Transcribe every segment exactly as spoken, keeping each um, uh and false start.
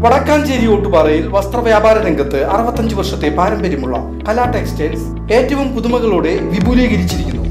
വടക്കാഞ്ചേരി ഓട്ടുപാറയിൽ വസ്ത്രവ്യാപാര രംഗത്ത് അറുപത്തഞ്ച് വർഷത്തെ പാരമ്പര്യമുള്ള കലാ ടെക്സ്റ്റൈൽസ് ഏറ്റവും പുതുമകളോടെ വിപുലീകരിച്ചിരിക്കുന്നു.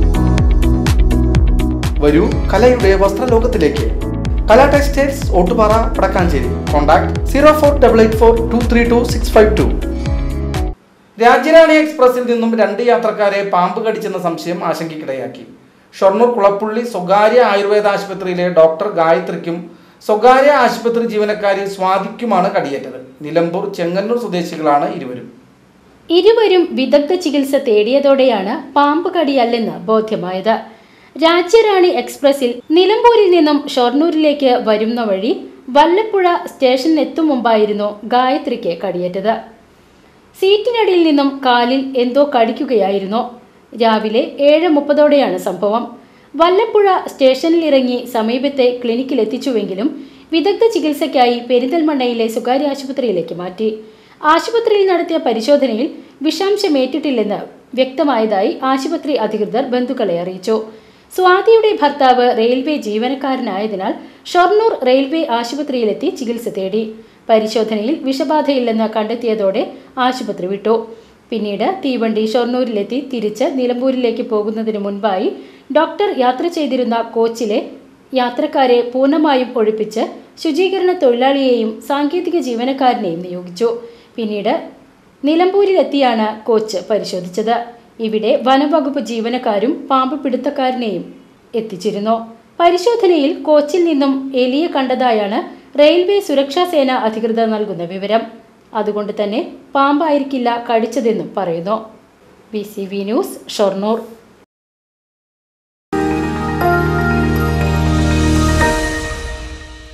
വരൂ കലയുടെ വസ്ത്രലോകത്തിലേക്ക്. Kala textiles Ottupara Vadakkanchery. Contact zero four double eight four two three two six five two. Rajyarani എക്സ്പ്രസിൽ നിന്നും രണ്ട് യാത്രക്കാരെ പാമ്പ് കടിച്ചെന്ന സംശയം ആശങ്കയ്ക്കിടയാക്കി. ഷൊർണൂർ കുളപ്പുള്ളി സ്വകാര്യ ആയുർവേദ ആശുപത്രിയിലെ ഡോക്ടർ ഗായത്രിക്കും സ്വകാര്യ ആശുപത്രി ജീവനക്കാരി സ്വാതിക്കുമാണ് കടിയേറ്റത്. നിലമ്പൂർ ചെങ്ങന്നൂർ സ്വദേശികളാണ് ഇരുവരും. ഇരുവരും വിദഗ്ധ ചികിത്സ തേടിയതോടെയാണ് പാമ്പ് കടിയല്ലെന്ന് ബോധ്യമായത്. രാജ്യറാണി എക്സ്പ്രസിൽ നിലമ്പൂരിൽ നിന്നും ഷൊർണൂരിലേക്ക് വരുന്ന വഴി വല്ലപ്പുഴ സ്റ്റേഷനിലെത്തും മുമ്പായിരുന്നു ഗായത്രിക്ക് കടിയേറ്റത്. സീറ്റിനടിയിൽ നിന്നും കാലിൽ എന്തോ കടിക്കുകയായിരുന്നു. രാവിലെ ഏഴ് മുപ്പതോടെയാണ് സംഭവം. വല്ലപ്പുഴ സ്റ്റേഷനിലിറങ്ങി സമീപത്തെ ക്ലിനിക്കിലെത്തിച്ചുവെങ്കിലും വിദഗ്ധ ചികിത്സയ്ക്കായി പെരിന്തൽമണ്ണയിലെ സ്വകാര്യ ആശുപത്രിയിലേക്ക് മാറ്റി. ആശുപത്രിയിൽ നടത്തിയ പരിശോധനയിൽ വിഷാംശമേറ്റിട്ടില്ലെന്ന് വ്യക്തമായതായി ആശുപത്രി അധികൃതർ ബന്ധുക്കളെ അറിയിച്ചു. സ്വാതിയുടെ ഭർത്താവ് റെയിൽവേ ജീവനക്കാരനായതിനാൽ ഷൊർണൂർ റെയിൽവേ ആശുപത്രിയിലെത്തി ചികിത്സ തേടി. പരിശോധനയിൽ വിഷബാധയില്ലെന്ന് കണ്ടെത്തിയതോടെ ആശുപത്രി വിട്ടു. പിന്നീട് തീവണ്ടി ഷൊർണൂരിലെത്തി തിരിച്ച് നിലമ്പൂരിലേക്ക് പോകുന്നതിന് മുൻപായി ഡോക്ടർ യാത്ര ചെയ്തിരുന്ന കോച്ചിലെ യാത്രക്കാരെ പൂർണ്ണമായും ഒഴിപ്പിച്ച് ശുചീകരണ തൊഴിലാളിയെയും സാങ്കേതിക ജീവനക്കാരനെയും നിയോഗിച്ചു. പിന്നീട് നിലമ്പൂരിലെത്തിയാണ് കോച്ച് പരിശോധിച്ചത്. ഇവിടെ വനംവകുപ്പ് ജീവനക്കാരും പാമ്പ് പിടുത്തക്കാരനെയും എത്തിച്ചിരുന്നു. പരിശോധനയിൽ കോച്ചിൽ നിന്നും എലിയെ കണ്ടതായാണ് റെയിൽവേ സുരക്ഷാ സേന അധികൃതർ നൽകുന്ന വിവരം. അതുകൊണ്ട് തന്നെ പാമ്പായിരിക്കില്ല കടിച്ചതെന്നും പറയുന്നു. B C V news, Shoranur.